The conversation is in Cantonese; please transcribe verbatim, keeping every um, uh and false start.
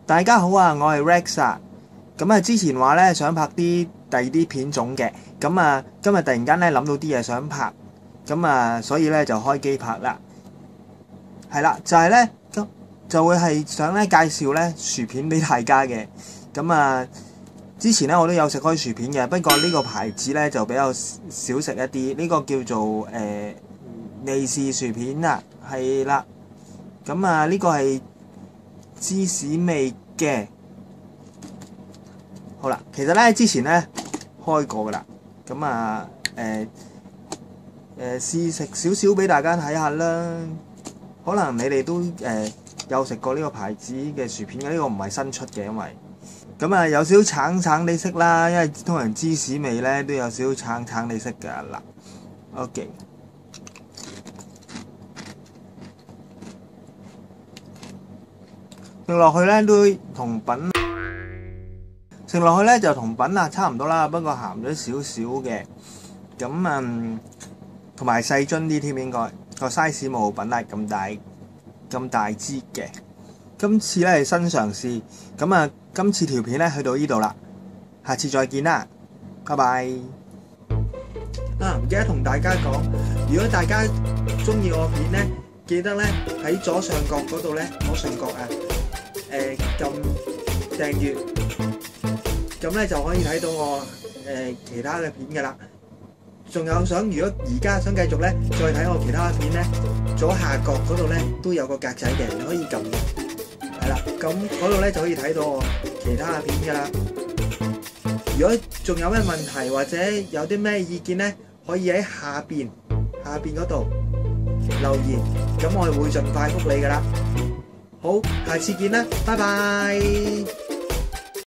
大家好啊，我係 Rex 啊。咁啊，之前話咧想拍啲第二啲片種嘅，咁啊今日突然間咧諗到啲嘢想拍，咁啊所以咧就開機拍啦。係啦，就係咧咁就會係想咧介紹咧薯片俾大家嘅。咁啊之前咧我都有食開薯片嘅，不過呢個牌子咧就比較少食一啲，呢、這個叫做誒利是薯片啊，係啦。咁啊呢個係芝士味嘅。好啦，其實咧之前咧開過噶啦，咁啊誒誒試食少少俾大家睇下啦。可能你哋都誒、呃、有食過呢個牌子嘅薯片嘅，呢、這個唔係新出嘅，因為咁啊有少少橙橙地色啦，因為通常芝士味咧都有少少橙橙地色噶啦。OK。食落去咧都同品，食落去咧就同品啊差唔多啦，不過鹹咗少少嘅。咁啊，同埋細樽啲添，應該個 size 冇品達咁大咁大支嘅。今次咧係新嘗試，咁啊，今次條片咧去到呢度啦，下次再見啦，拜拜。啊，唔記得同大家講，如果大家中意我片咧，記得咧喺左上角嗰度咧，左上角啊。誒撳訂閱，咁咧就可以睇到我誒、呃、其他嘅片嘅啦。仲有想，如果而家想繼續咧，再睇我其他嘅片咧，左下角嗰度咧都有個格仔嘅，你可以撳嘅。係啦，咁嗰度咧就可以睇到我其他嘅片嘅啦。如果仲有咩問題或者有啲咩意見咧，可以喺下邊下邊嗰度留言，咁我會盡快覆你嘅啦。好，下次見啦，拜拜。